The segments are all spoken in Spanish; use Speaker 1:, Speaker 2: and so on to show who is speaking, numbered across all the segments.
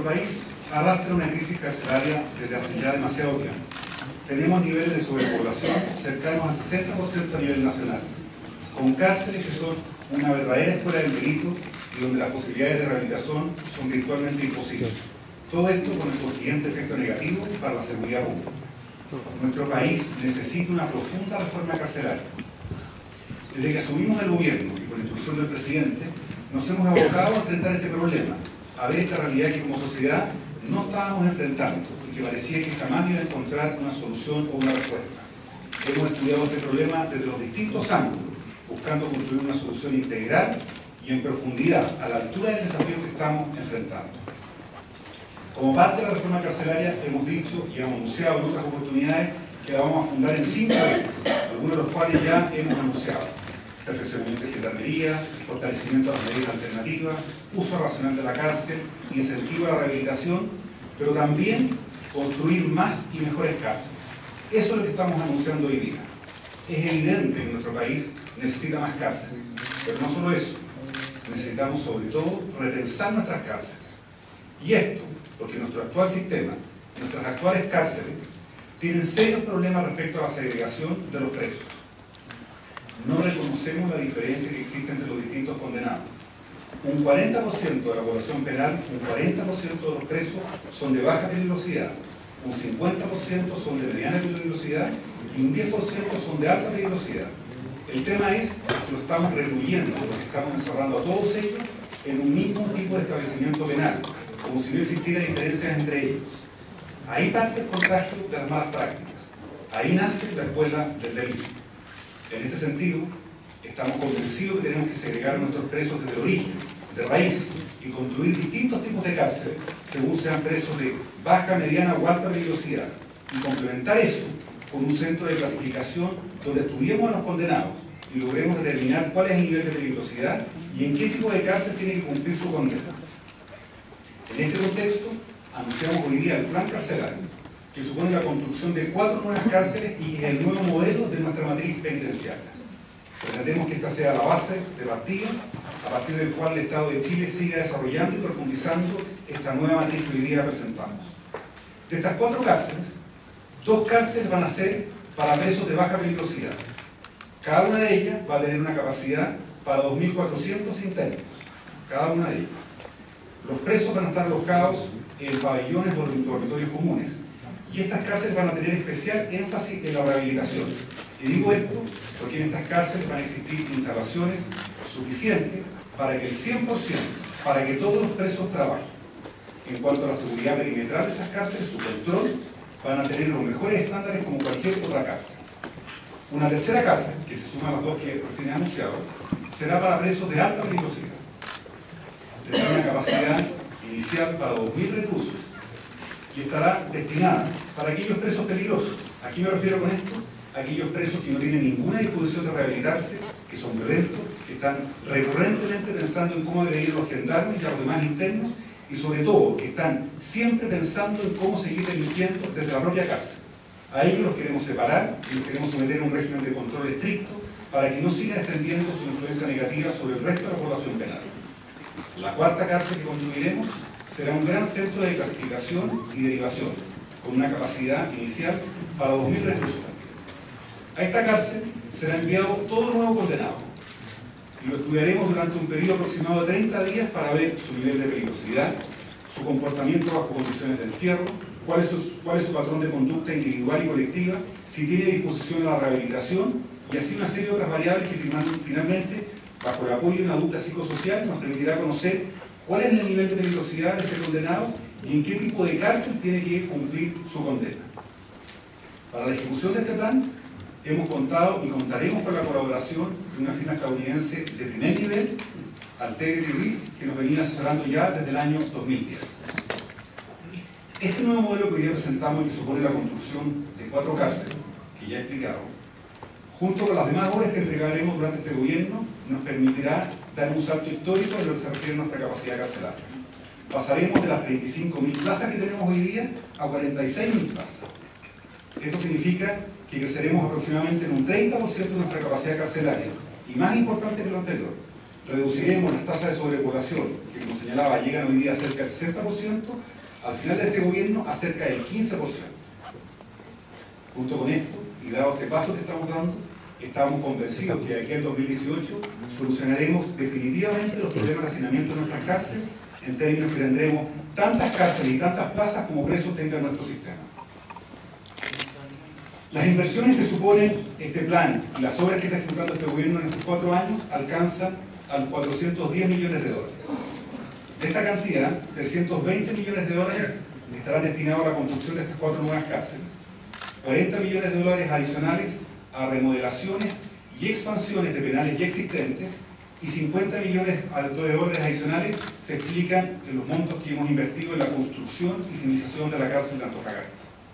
Speaker 1: país arrastra una crisis carcelaria desde hace ya demasiado tiempo. Tenemos niveles de sobrepoblación cercanos al 60% a nivel nacional, con cárceles que son una verdadera escuela del delito y donde las posibilidades de rehabilitación son virtualmente imposibles. Todo esto con el consiguiente efecto negativo para la seguridad pública. Nuestro país necesita una profunda reforma carcelaria. Desde que asumimos el gobierno y por instrucción del presidente, nos hemos abocado a enfrentar este problema, a ver esta realidad que como sociedad no estábamos enfrentando y que parecía que jamás iba a encontrar una solución o una respuesta. Hemos estudiado este problema desde los distintos ángulos, buscando construir una solución integral y en profundidad, a la altura del desafío que estamos enfrentando. Como parte de la reforma carcelaria hemos dicho y hemos anunciado en otras oportunidades que la vamos a fundar en 5 ejes, algunos de los cuales ya hemos anunciado: perfeccionamiento de gendarmería, fortalecimiento de las medidas alternativas, uso racional de la cárcel, incentivo a la rehabilitación, pero también construir más y mejores cárceles. Eso es lo que estamos anunciando hoy día. Es evidente que nuestro país necesita más cárceles, pero no solo eso, necesitamos sobre todo repensar nuestras cárceles. Y esto, porque nuestro actual sistema, nuestras actuales cárceles, tienen serios problemas respecto a la segregación de los presos. No reconocemos la diferencia que existe entre los distintos condenados. Un 40% de la población penal, un 40% de los presos son de baja peligrosidad, un 50% son de mediana peligrosidad y un 10% son de alta peligrosidad. El tema es que lo estamos recluyendo, lo que estamos encerrando a todos ellos en un mismo tipo de establecimiento penal, como si no existiera diferencias entre ellos. Ahí parte el contagio de las malas prácticas. Ahí nace la escuela del delito. En este sentido, estamos convencidos que tenemos que segregar a nuestros presos desde el origen, de raíz, y construir distintos tipos de cárceles según sean presos de baja, mediana o alta peligrosidad, y complementar eso con un centro de clasificación donde estudiemos a los condenados y logremos determinar cuál es el nivel de peligrosidad y en qué tipo de cárcel tiene que cumplir su condena. En este contexto, anunciamos hoy día el plan carcelario, que supone la construcción de 4 nuevas cárceles y que es el nuevo modelo de nuestra matriz penitenciaria. Pretendemos que esta sea la base de partida, a partir del cual el Estado de Chile siga desarrollando y profundizando esta nueva matriz que hoy día presentamos. De estas 4 cárceles, 2 cárceles van a ser para presos de baja peligrosidad. Cada una de ellas va a tener una capacidad para 2.400 internos, cada una de ellas. Los presos van a estar alojados en pabellones o dormitorios comunes, y estas cárceles van a tener especial énfasis en la rehabilitación. Y digo esto porque en estas cárceles van a existir instalaciones suficientes para que el 100%, para que todos los presos trabajen. En cuanto a la seguridad perimetral de estas cárceles, su control, van a tener los mejores estándares como cualquier otra cárcel. Una tercera cárcel, que se suma a las 2 que recién he anunciado, será para presos de alta peligrosidad. Tendrá una capacidad inicial para 2.000 reclusos y estará destinada para aquellos presos peligrosos. ¿A qué me refiero con esto? Aquellos presos que no tienen ninguna disposición de rehabilitarse, que son violentos, que están recurrentemente pensando en cómo agredir a los gendarmes y a los demás internos, y sobre todo que están siempre pensando en cómo seguir delinquiendo desde la propia cárcel. A ellos los queremos separar y los queremos someter a un régimen de control estricto para que no sigan extendiendo su influencia negativa sobre el resto de la población penal. La 4ª cárcel que construiremos será un gran centro de clasificación y derivación, con una capacidad inicial para 2.000 reclusos. A esta cárcel será enviado todo nuevo condenado, y lo estudiaremos durante un periodo aproximado de 30 días para ver su nivel de peligrosidad, su comportamiento bajo condiciones de encierro, cuál es su patrón de conducta individual y colectiva, si tiene disposición a la rehabilitación, y así una serie de otras variables que finalmente, bajo el apoyo de una dupla psicosocial, nos permitirá conocer cuál es el nivel de peligrosidad de este condenado y en qué tipo de cárcel tiene que cumplir su condena. Para la ejecución de este plan, hemos contado y contaremos con la colaboración de una firma estadounidense de primer nivel, Integrity Risk, que nos venía asesorando ya desde el año 2010. Este nuevo modelo que hoy día presentamos y que supone la construcción de 4 cárceles, que ya he explicado, junto con las demás obras que entregaremos durante este gobierno, nos permitirá dar un salto histórico en lo que se refiere a nuestra capacidad carcelaria. Pasaremos de las 35.000 plazas que tenemos hoy día a 46.000 plazas. Esto significa que creceremos aproximadamente en un 30% de nuestra capacidad carcelaria, y más importante que lo anterior, reduciremos las tasas de sobrepoblación, que como señalaba llegan hoy día a cerca del 60%, al final de este gobierno a cerca del 15%. Junto con esto, y dado este paso que estamos dando, estamos convencidos que de aquí al 2018 solucionaremos definitivamente los problemas de hacinamiento de nuestras cárceles, en términos que tendremos tantas cárceles y tantas plazas como presos tenga nuestro sistema. Las inversiones que suponen este plan y las obras que está ejecutando este gobierno en estos 4 años alcanzan a los 410 millones de dólares. De esta cantidad, 320 millones de dólares estarán destinados a la construcción de estas 4 nuevas cárceles, 40 millones de dólares adicionales a remodelaciones y expansiones de penales ya existentes, y 50 millones de dólares adicionales se explican en los montos que hemos invertido en la construcción y finalización de la cárcel de Antofagasta.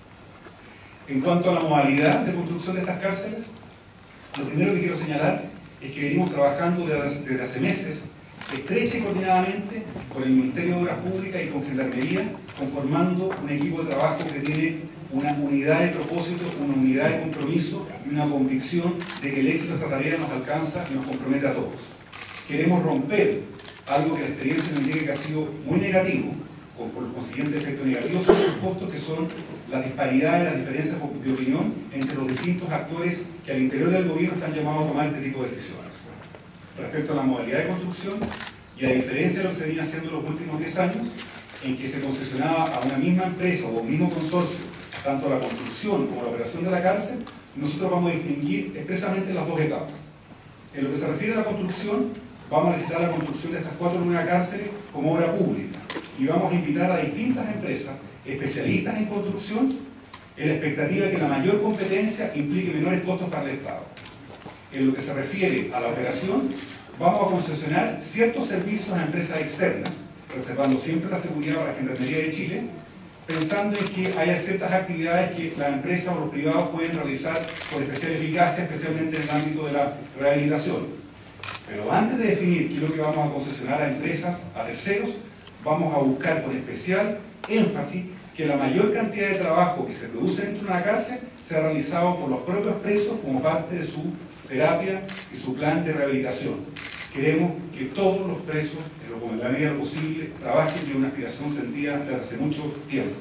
Speaker 1: En cuanto a la modalidad de construcción de estas cárceles, lo primero que quiero señalar es que venimos trabajando desde hace meses, estrecha y coordinadamente, con el Ministerio de Obras Públicas y con Gendarmería, conformando un equipo de trabajo que tiene una unidad de propósito, una unidad de compromiso y una convicción de que el éxito de esta tarea nos alcanza y nos compromete a todos. Queremos romper algo que la experiencia nos indica que ha sido muy negativo, por el consiguiente efecto negativo sobre los costos, que son las disparidades, las diferencias de opinión entre los distintos actores que al interior del gobierno están llamados a tomar este tipo de decisiones. Respecto a la modalidad de construcción, y a diferencia de lo que se venía haciendo en los últimos 10 años, en que se concesionaba a una misma empresa o un mismo consorcio, tanto la construcción como la operación de la cárcel, nosotros vamos a distinguir expresamente las 2 etapas. En lo que se refiere a la construcción, vamos a licitar la construcción de estas 4 nuevas cárceles como obra pública, y vamos a invitar a distintas empresas especialistas en construcción en la expectativa de que la mayor competencia implique menores costos para el Estado. En lo que se refiere a la operación, vamos a concesionar ciertos servicios a empresas externas, reservando siempre la seguridad para la Gendarmería de Chile, pensando en que haya ciertas actividades que la empresa o los privados pueden realizar con especial eficacia, especialmente en el ámbito de la rehabilitación. Pero antes de definir qué es lo que vamos a concesionar a empresas, a terceros, vamos a buscar con especial énfasis que la mayor cantidad de trabajo que se produce dentro de una cárcel sea realizado por los propios presos como parte de su terapia y su plan de rehabilitación. Queremos que todos los presos, en la medida de lo posible, trabajen y una aspiración sentida desde hace mucho tiempo.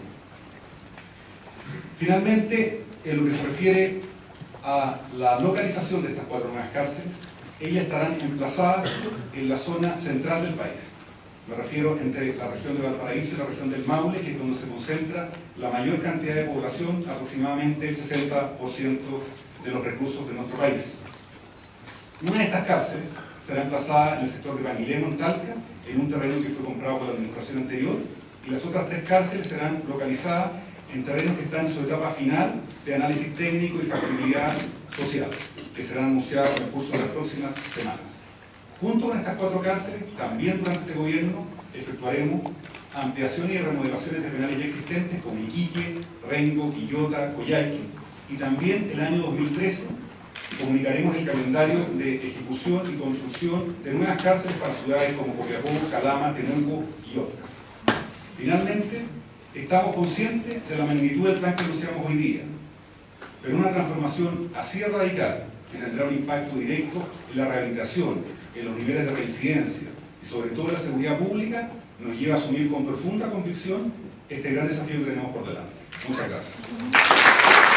Speaker 1: Finalmente, en lo que se refiere a la localización de estas 4 nuevas cárceles, ellas estarán emplazadas en la zona central del país. Me refiero entre la región de Valparaíso y la región del Maule, que es donde se concentra la mayor cantidad de población, aproximadamente el 60% de los reclusos de nuestro país. Una de estas cárceles será emplazada en el sector de Panguilemo, en Talca, en un terreno que fue comprado por la administración anterior, y las otras 3 cárceles serán localizadas en terrenos que están en su etapa final de análisis técnico y factibilidad social, que serán anunciados en el curso de las próximas semanas. Junto con estas 4 cárceles, también durante este gobierno efectuaremos ampliaciones y remodelaciones de penales ya existentes como Iquique, Rengo, Quillota, Coyhaique, y también el año 2013 comunicaremos el calendario de ejecución y construcción de nuevas cárceles para ciudades como Copiapó, Calama, Temuco y otras. Finalmente, estamos conscientes de la magnitud del plan que anunciamos hoy día, pero una transformación así radical, que tendrá un impacto directo en la rehabilitación, en los niveles de reincidencia y sobre todo en la seguridad pública, nos lleva a asumir con profunda convicción este gran desafío que tenemos por delante. Muchas gracias.